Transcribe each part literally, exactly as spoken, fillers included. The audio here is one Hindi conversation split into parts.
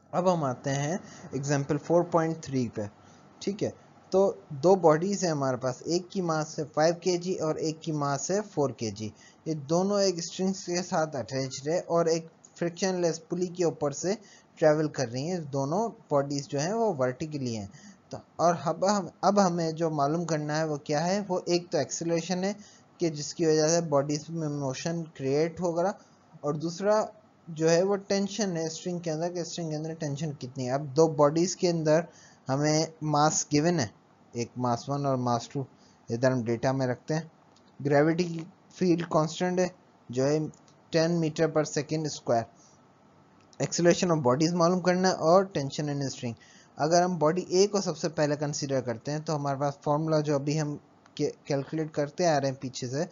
अब हम आते हैं एग्जाम्पल फोर पॉइंट थ्री पे। ठीक है, तो दो बॉडीज है हमारे पास, एक की मास है फाइव के जी और एक की मास है फोर के जी। ये दोनों एक स्ट्रिंग्स के साथ अटैच्ड है और एक फ्रिक्शनलेस पुली के ऊपर से ट्रेवल कर रही हैं। दोनों बॉडीज जो हैं वो वर्टिकली हैं। तो और अब हम अब हमें जो मालूम करना है वो क्या है, वो एक तो एक्सेलरेशन है कि जिसकी वजह से बॉडीज में मोशन क्रिएट होगा, और दूसरा जो है वो टेंशन है स्ट्रिंग के अंदर, कि स्ट्रिंग के अंदर टेंशन कितनी है। अब दो बॉडीज के अंदर हमें मास गिवन है, एक मास वन और मास टू, इधर हम डेटा में रखते हैं। ग्रेविटी की फील्ड कांस्टेंट है जो है ten metre per second square. Acceleration of bodies मालूम करना है और टेंशन इन स्ट्रिंग। अगर हम बॉडी ए को सबसे पहले कंसीडर करते हैं तो हमारे पास फॉर्मूला जो अभी हम कैलकुलेट करते आ रहे हैं पीछे से,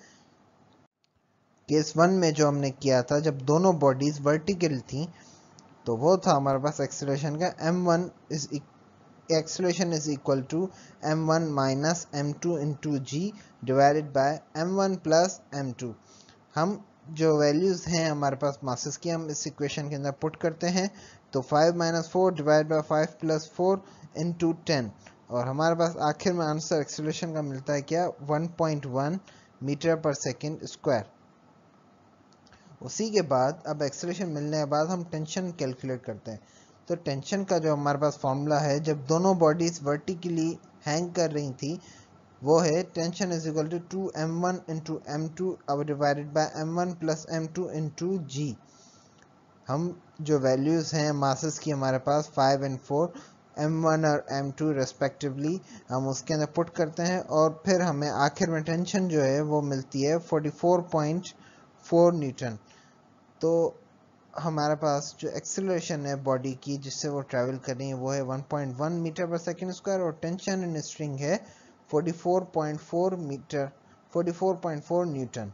केस वन में जो हमने किया था जब दोनों बॉडीज वर्टिकल थी, तो वो था हमारे पास एक्सेलरेशन का M one is acceleration is equal to M one minus M two into G divided by M one plus M two. हम जो वैल्यूज हैं हमारे पास मासेस की हम इस इक्वेशन के अंदर पुट करते हैं, तो five minus four divide by five plus four into ten, और हमारे पास आखिर में आंसर एक्सेलरेशन का मिलता है क्या, one point one metre per second square. उसी के बाद अब एक्सेलरेशन मिलने के बाद हम टेंशन कैलकुलेट करते हैं। तो टेंशन का जो हमारे पास फॉर्मूला है जब दोनों बॉडीज वर्टिकली हैंग कर रही थी, वो है tension is equal to two M one into M two अब divided by M one plus M two into G. हम जो वैल्यूज हैं मासेस की हमारे पास five and four, M one और एम टू रेस्पेक्टिवली, हम उसके अंदर पुट करते हैं और फिर हमें आखिर में टेंशन जो है वो मिलती है forty four point four newton. तो हमारे पास जो एक्सेलरेशन है बॉडी की जिससे वो ट्रैवल कर रही है वो है one point one metre per second square, और टेंशन इन स्ट्रिंग है forty four point four metre forty four point four newton.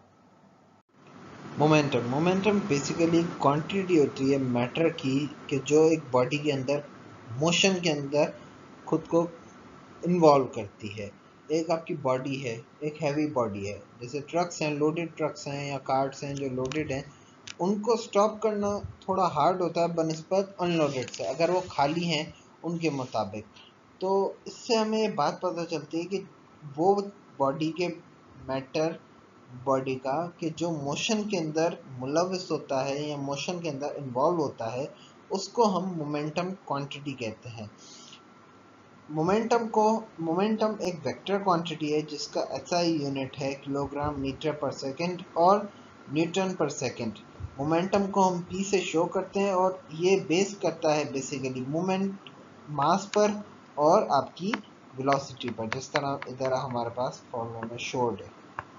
Momentum momentum basically quantity होती है मैटर की कि जो एक बॉडी के अंदर मोशन के अंदर खुद को इन्वॉल्व करती है। एक आपकी बॉडी है, एक हैवी बॉडी है, जैसे ट्रक्स हैं, लोडेड ट्रक्स हैं या कार्ट्स हैं जो लोडेड हैं, उनको स्टॉप करना थोड़ा हार्ड होता है बनिस्बत अनलोडेड से, अगर वो खाली हैं उनके मुताबिक। तो इससे हमें ये बात पता चलती है कि वो बॉडी के मैटर बॉडी का कि जो मोशन के अंदर मुलविस होता है या मोशन के अंदर इन्वॉल्व होता है, उसको हम मोमेंटम क्वांटिटी कहते हैं। मोमेंटम को मोमेंटम एक वेक्टर क्वांटिटी है जिसका एसआई यूनिट है किलोग्राम मीटर पर सेकंड और न्यूटन पर सेकंड। मोमेंटम को हम पी से शो करते हैं और ये बेस करता है बेसिकली मोमेंट मास पर और आपकी वेलोसिटी पर, जिस तरह इधर हमारे पास फॉर्मूला में शोड है।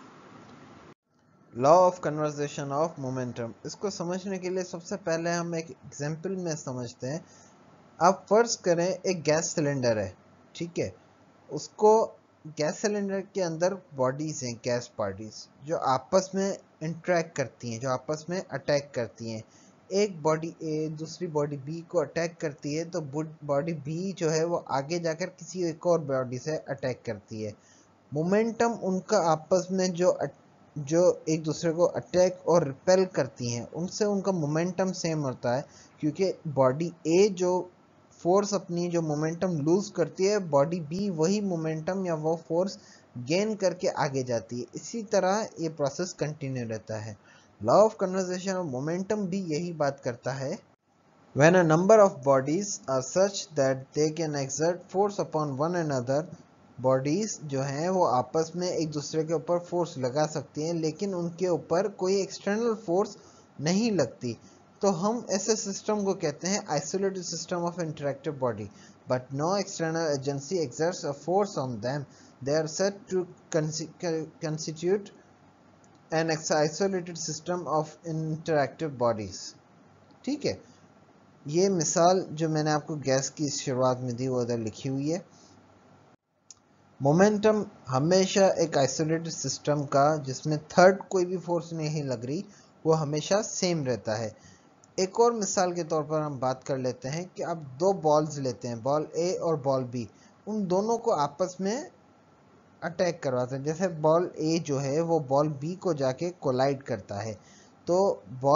Law of conservation of momentum, इसको समझने के लिए सबसे पहले हम एक एग्जांपल में समझते हैं। आप फर्ज करें एक गैस सिलेंडर है, ठीक है, उसको गैस सिलेंडर के अंदर बॉडीज हैं, गैस बॉडीज जो आपस में इंटरेक्ट करती हैं, जो आपस में अटैक करती हैं। एक बॉडी ए दूसरी बॉडी बी को अटैक करती है तो बॉडी बी जो है वो आगे जाकर किसी एक और बॉडी से अटैक करती है। मोमेंटम उनका आपस में जो जो एक दूसरे को अटैक और रिपेल करती हैं उनसे उनका मोमेंटम सेम होता है, क्योंकि बॉडी ए जो फोर्स अपनी जो मोमेंटम लूज करती है, बॉडी बी वही मोमेंटम या वो फोर्स गेन करके आगे जाती है। इसी तरह ये प्रोसेस कंटिन्यू रहता है। Law of conservation of momentum भी यही बात करता है। When a number of bodies are such that they can exert force upon one another, bodies जो हैं वो आपस में एक दूसरे के ऊपर फोर्स लगा सकती हैं लेकिन उनके ऊपर कोई एक्सटर्नल फोर्स नहीं लगती, तो हम ऐसे सिस्टम को कहते हैं isolated system of interactive body, but no external agency exerts a force on them, they are said to constitute an isolated system of interactive bodies. ठीक है, ये मिसाल जो मैंने आपको गैस की शुरुआत में दी वो उधर लिखी हुई है। मोमेंटम हमेशा एक आइसोलेटेड सिस्टम का जिसमें थर्ड कोई भी फोर्स नहीं लग रही, वो हमेशा सेम रहता है। एक और मिसाल के तौर पर हम बात कर लेते हैं कि आप दो बॉल्स लेते हैं, बॉल ए और बॉल बी, उन दोनों को आपस में अटैक करवाते हैं। जैसे बॉल ए जो है वो बॉल बी को जाके कोलाइड करता है, तो बॉल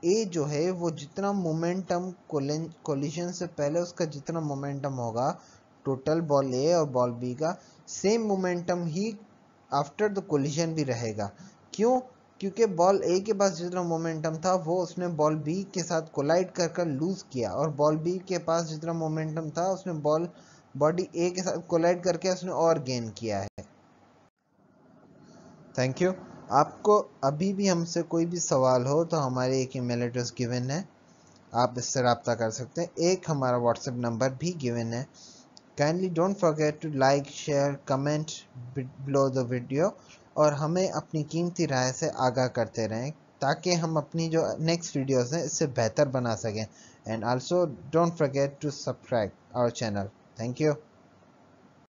ए जो है वो जितना मोमेंटम कोलिजन से पहले उसका जितना मोमेंटम होगा टोटल बॉल ए और बॉल बी का, सेम मोमेंटम ही आफ्टर द कोलिजन भी रहेगा। क्यों? क्योंकि बॉल ए के पास जितना मोमेंटम था वो उसने बॉल बी के साथ कोलाइड कर कर लूज किया, और बॉल बी के पास जितना मोमेंटम था उसने बॉल बॉडी ए के साथ कोलाइड करके उसने और गेन किया है। Thank you. आपको अभी भी हमसे कोई भी सवाल हो तो हमारे एक ईमेल एड्रेस गिवन है, आप इससे रब्ता कर सकते हैं। एक हमारा व्हाट्सएप नंबर भी गिवन है। Kindly don't forget to like share comment below the video, और हमें अपनी कीमती राय से आगाह करते रहें ताकि हम अपनी जो नेक्स्ट वीडियोस हैं इससे बेहतर बना सकें। And also don't forget to subscribe our channel. Thank you.